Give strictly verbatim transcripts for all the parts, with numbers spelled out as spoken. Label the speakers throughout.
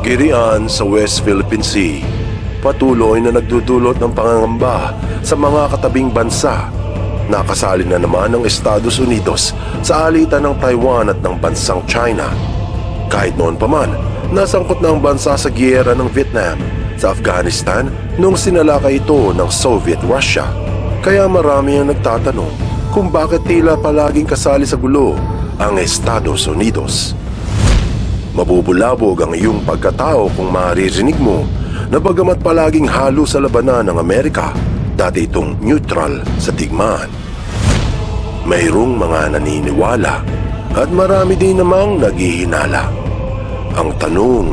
Speaker 1: Girian sa West Philippine Sea, patuloy na nagdudulot ng pangangamba sa mga katabing bansa. Nakasali na naman ang Estados Unidos sa alitan ng Taiwan at ng bansang China. Kahit noon pa man, nasangkot na ang bansa sa giyera ng Vietnam sa Afghanistan nung sinalakay ito ng Soviet Russia. Kaya marami ang nagtatanong kung bakit tila palaging kasali sa gulo ang Estados Unidos. Mabubulabog ang iyong pagkatao kung maririnig mo na bagamat palaging halo sa labanan ng Amerika, dati itong neutral sa digmaan. Mayroong mga naniniwala at marami din namang naghihinala. Ang tanong,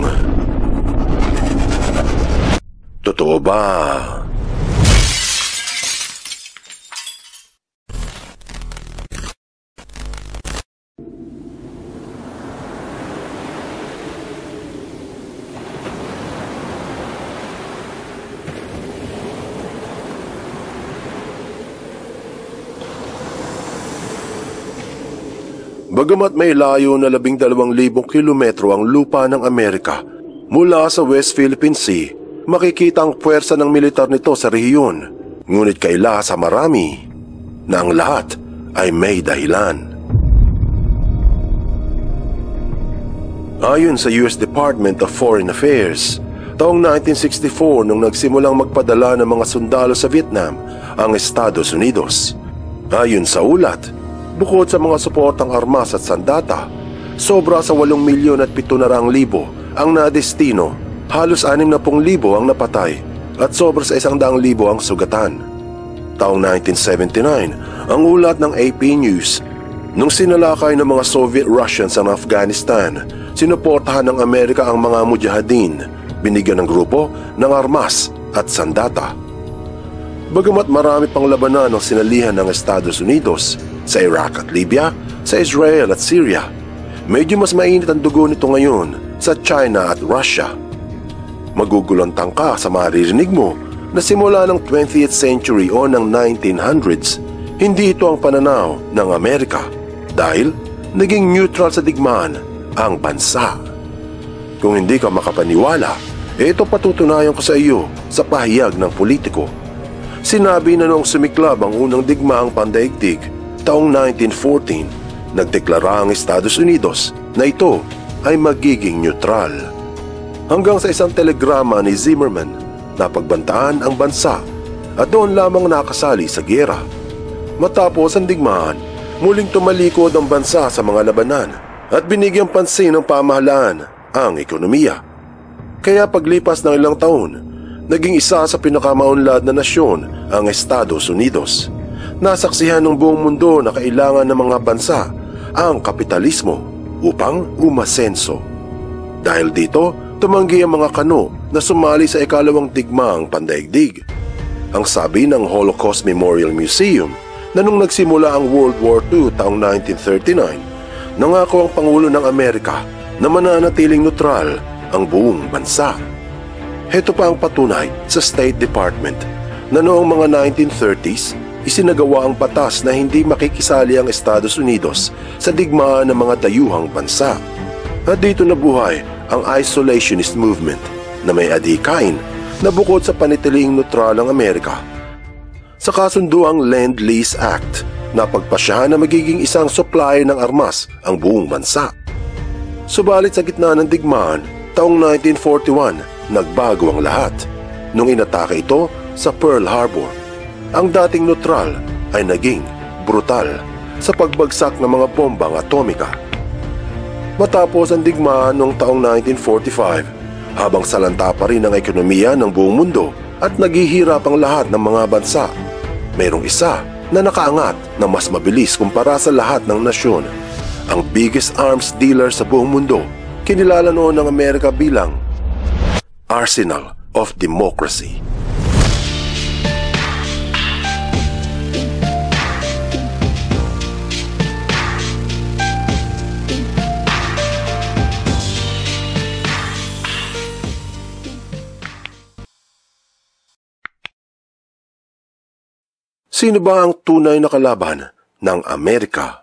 Speaker 1: totoo ba? Bagamat may layo na labing dalawang libong kilometro ang lupa ng Amerika mula sa West Philippine Sea, makikita ang puwersa ng militar nito sa rehiyon. Ngunit kaila sa marami na ang lahat ay may dahilan. Ayon sa U S Department of Foreign Affairs, taong nineteen sixty-four nung nagsimulang magpadala ng mga sundalo sa Vietnam ang Estados Unidos. Ayon sa ulat, bukod sa mga suportang armas at sandata, sobra sa walong milyon at pito na raang libo ang nadestino, halos anim na pung libo ang napatay at sobra sa isang daang libo ang sugatan. Taong nineteen seventy-nine, ang ulat ng A P News, nung sinalakay ng mga Soviet Russians ang Afghanistan, sinuportahan ng Amerika ang mga mujahideen, binigyan ng grupo ng armas at sandata. Bagamat marami pang labanan ang sinalihan ng Estados Unidos sa Iraq at Libya, sa Israel at Syria, medyo mas mainit ang dugo nito ngayon sa China at Russia. Magugulantang ka sa maririnig mo na simula ng twentieth century o ng nineteen hundreds, hindi ito ang pananaw ng Amerika dahil naging neutral sa digmaan ang bansa. Kung hindi ka makapaniwala, ito patutunayan ko sa iyo sa pahayag ng politiko. Sinabi na noong sumiklab ang unang digmaang pandaigdig taong nineteen fourteen, nagdeklara ang Estados Unidos na ito ay magiging neutral. Hanggang sa isang telegrama ni Zimmerman na pagbantaan ang bansa at doon lamang nakasali sa giyera. Matapos ang digmaan, muling tumalikod ang bansa sa mga labanan at binigyang pansin ng pamahalaan ang ekonomiya. Kaya paglipas ng ilang taon, naging isa sa pinakamaunlad na nasyon ang Estados Unidos. Nasaksihan ng buong mundo na kailangan ng mga bansa ang kapitalismo upang umasenso. Dahil dito, tumanggi ang mga kano na sumali sa ikalawang digmaang pandaigdig. Ang sabi ng Holocaust Memorial Museum na nung nagsimula ang World War Two taong nineteen thirty-nine, nangako ang Pangulo ng Amerika na mananatiling neutral ang buong bansa. Heto pa ang patunay sa State Department na noong mga nineteen thirties, isinagawa ang batas na hindi makikisali ang Estados Unidos sa digmaan ng mga dayuhang bansa. At dito nabuhay ang isolationist movement na may adhikain na bukod sa panitiling neutral ang Amerika, sa kasunduang Lend-Lease Act na pagpasyahan na magiging isang supplier ng armas ang buong bansa. Subalit sa gitna ng digmaan, taong nineteen forty-one, nagbago ang lahat nung inatake ito sa Pearl Harbor. Ang dating neutral ay naging brutal sa pagbagsak ng mga bombang atomika. Matapos ang digmaan noong taong nineteen forty-five, habang salanta pa rin ang ekonomiya ng buong mundo at naghihirap ang lahat ng mga bansa, mayroong isa na nakaangat na mas mabilis kumpara sa lahat ng nasyon. Ang biggest arms dealer sa buong mundo, kinilala noon ng Amerika bilang Arsenal of Democracy. Sino ba ang tunay na kalaban ng Amerika?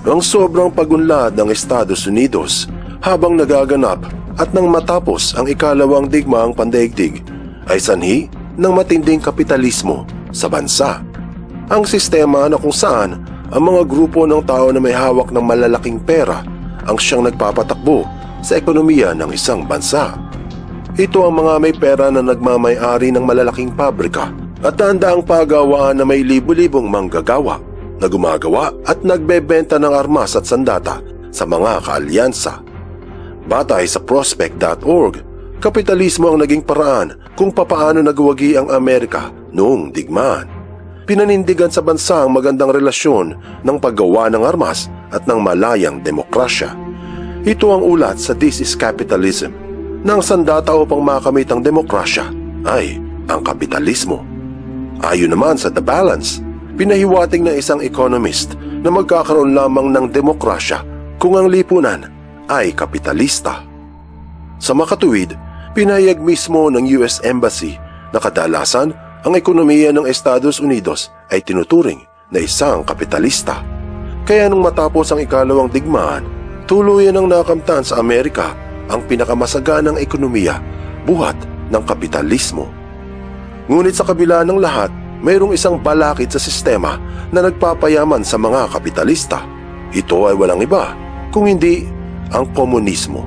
Speaker 1: Ang sobrang pagunlad ng Estados Unidos habang nagaganap at nang matapos ang ikalawang digmaang pandaigdig ay sanhi ng matinding kapitalismo sa bansa. Ang sistema na kung saan ang mga grupo ng tao na may hawak ng malalaking pera ang siyang nagpapatakbo sa ekonomiya ng isang bansa. Ito ang mga may pera na nagmamay-ari ng malalaking pabrika at handaang pagawaan na may libu-libong manggagawa na gumagawa at nagbebenta ng armas at sandata sa mga kaalyansa. Batay sa prospect dot org, kapitalismo ang naging paraan kung papaano nagwagi ang Amerika noong digmaan. Pinanindigan sa bansa ang magandang relasyon ng paggawa ng armas at ng malayang demokrasya. Ito ang ulat sa This is Capitalism, na ang sandata upang makamit ang demokrasya ay ang kapitalismo. Ayon naman sa The Balance, pinahiwatig ng isang economist na magkakaroon lamang ng demokrasya kung ang lipunan ay kapitalista. Sa makatuwid, pinahayag mismo ng U S Embassy na kadalasan ang ekonomiya ng Estados Unidos ay tinuturing na isang kapitalista. Kaya nung matapos ang ikalawang digmaan, tuluyan ang nakamtan sa Amerika ang pinakamasaganang ekonomiya buhat ng kapitalismo. Ngunit sa kabila ng lahat, mayroong isang balakid sa sistema na nagpapayaman sa mga kapitalista. Ito ay walang iba kung hindi ang komunismo.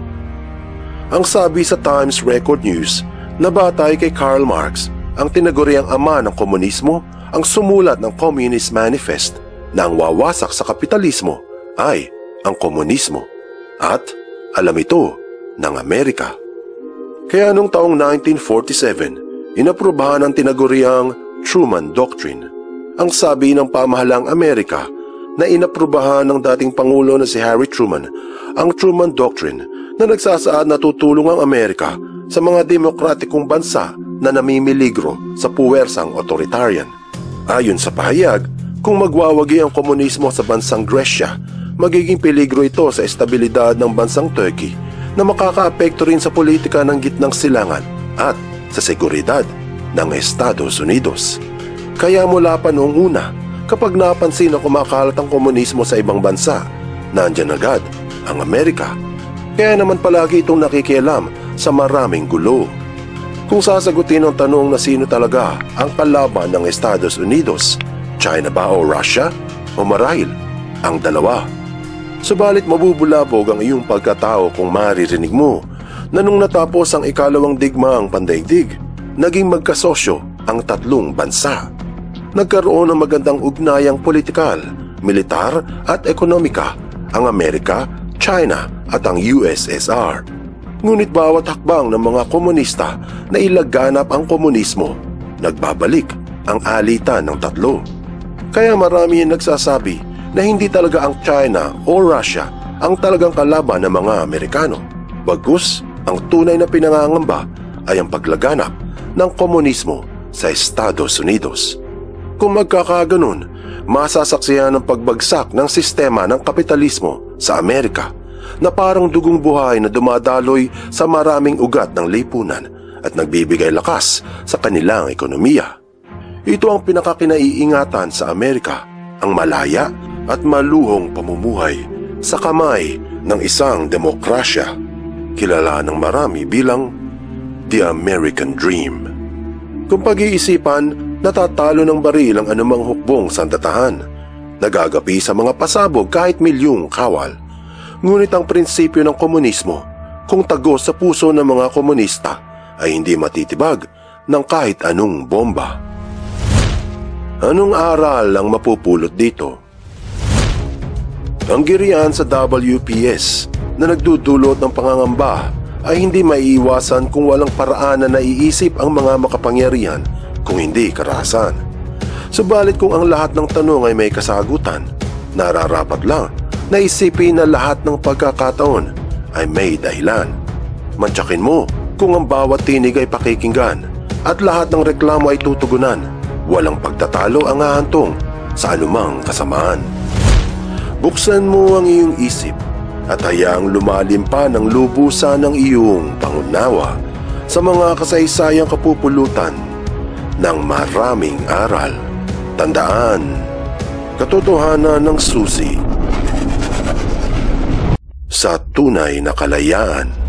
Speaker 1: Ang sabi sa Times Record News na batay kay Karl Marx, ang tinaguriang ama ng komunismo, ang sumulat ng Communist Manifest na ang wawasak sa kapitalismo ay ang komunismo. At alam ito ng Amerika. Kaya noong taong nineteen forty-seven, inaprubahan ang tinaguriang Truman Doctrine. Ang sabi ng pamahalang Amerika na inaprubahan ng dating Pangulo na si Harry Truman ang Truman Doctrine na nagsasaad na tutulong ang Amerika sa mga demokratikong bansa na namimiligro sa puwersang otoritarian. Ayon sa pahayag, kung magwawagi ang komunismo sa bansang Gresya, magiging peligro ito sa estabilidad ng bansang Turkey na makakaapekto rin sa politika ng gitnang silangan at sa seguridad ng Estados Unidos. Kaya mula pa noong una, kapag napansin na kumakalat ang komunismo sa ibang bansa, nandyan agad ang Amerika. Kaya naman palagi itong nakikialam sa maraming gulo. Kung sasagutin ang tanong na sino talaga ang kalaban ng Estados Unidos, China ba o Russia? O marahil ang dalawa? Subalit mabubulabog ang iyong pagkatao kung maririnig mo na nung natapos ang ikalawang digmaang pandaigdig, naging magkasosyo ang tatlong bansa. Nagkaroon ng magandang ugnayang politikal, militar at ekonomika ang Amerika, China at ang U S S R. Ngunit bawat hakbang ng mga komunista na ilaganap ang komunismo, nagbabalik ang alitan ng tatlo. Kaya marami ang nagsasabi na hindi talaga ang China o Russia ang talagang kalaban ng mga Amerikano. Bagkus, ang tunay na pinangangamba ay ang paglaganap ng komunismo sa Estados Unidos. Kung magkakaganon, masasaksihan ang pagbagsak ng sistema ng kapitalismo sa Amerika na parang dugong buhay na dumadaloy sa maraming ugat ng lipunan at nagbibigay lakas sa kanilang ekonomiya. Ito ang pinakakinaiingatan sa Amerika, ang malaya at maluhong pamumuhay sa kamay ng isang demokrasya, kilala ng marami bilang The American Dream. Kung pag-iisipan, natatalo ng baril ang anumang hukbong sandatahan, nagagapi sa mga pasabog kahit milyong kawal. Ngunit ang prinsipyo ng komunismo, kung tagos sa puso ng mga komunista, ay hindi matitibag ng kahit anong bomba. Anong aral ang mapupulot dito? Ang girian sa W P S na nagdudulot ng pangangamba ay hindi maiiwasan kung walang paraan na naiisip ang mga makapangyarihan kung hindi karahasan. Subalit kung ang lahat ng tanong ay may kasagutan, nararapat lang na isipin na lahat ng pagkakataon ay may dahilan. Mantsakin mo kung ang bawat tinig ay pakikinggan at lahat ng reklamo ay tutugunan. Walang pagtatalo ang hahantong sa anumang kasamaan. Buksan mo ang iyong isip at hayaang lumalim pa ng lubusan ng iyong pangunawa sa mga kasaysayang kapupulutan ng maraming aral. Tandaan, katotohanan ng susi sa tunay na kalayaan.